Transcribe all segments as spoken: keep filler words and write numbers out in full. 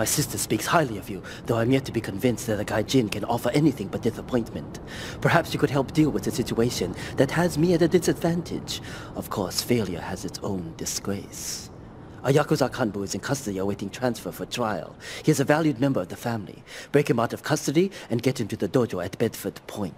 My sister speaks highly of you, though I'm yet to be convinced that a Gaijin can offer anything but disappointment. Perhaps you could help deal with a situation that has me at a disadvantage. Of course, failure has its own disgrace. A Yakuza Kanbu is in custody awaiting transfer for trial. He is a valued member of the family. Break him out of custody and get him to the dojo at Bedford Point.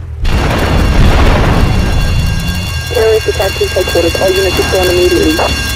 Detective headquarters, all units respond immediately.